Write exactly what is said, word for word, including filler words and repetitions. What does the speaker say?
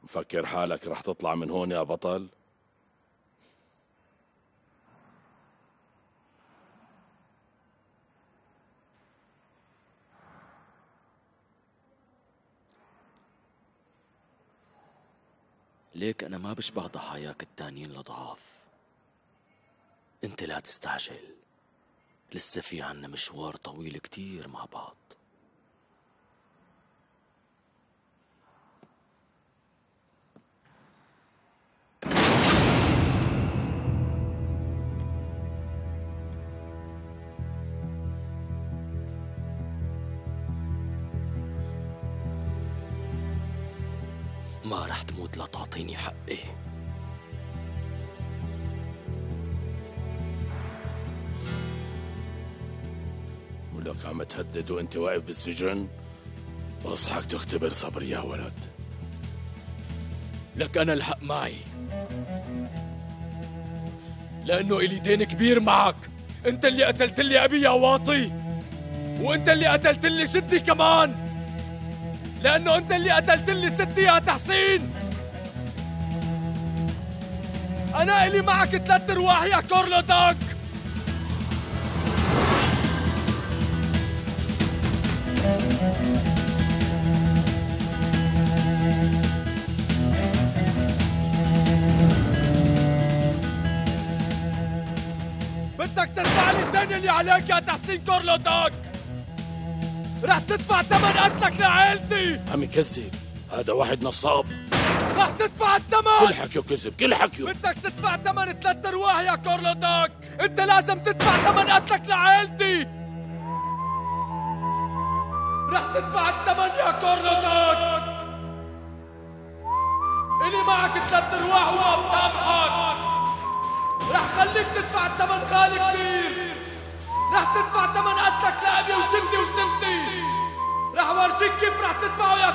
مفكر حالك رح تطلع من هون يا بطل؟ ليك أنا ما بشبه ضحاياك التانيين الأضعاف. أنت لا تستعجل، لسه في عنا مشوار طويل كتير مع بعض. ما رح تموت لا تعطيني حقي. ولك عم تهدد وانت واقف بالسجن؟ بصحك تختبر صبري يا ولد. لك أنا الحق معي، لأنه إلي دين كبير معك. أنت اللي قتلت لي أبي يا واطي، وأنت اللي قتلت لي ستي كمان، لأنه أنت اللي قتلت لي ستي يا تحسين. أنا إلي معك ثلاث أرواح يا كورلودوك. بدك تدفع لي الدين اللي عليك يا تحسين كورلودوك. رح تدفع ثمن قتلك لعائلتي. عم يكذب، هذا واحد نصاب. رح تدفع الثمن. كل حكيه كذب، كل حكيه. بدك تدفع ثمن ثلاث ارواح يا كورلودوك. انت لازم تدفع ثمن قتلك لعائلتي. رح تدفع الثمن يا كورلودوك. إلي معك ثلاث ارواح وما بسامحك. رح خليك تدفع الثمن غالي كثير. رح تدفع ثمن قتلك لأبي وستي وسنتي. رح ورجيك كيف رح تدفعه يا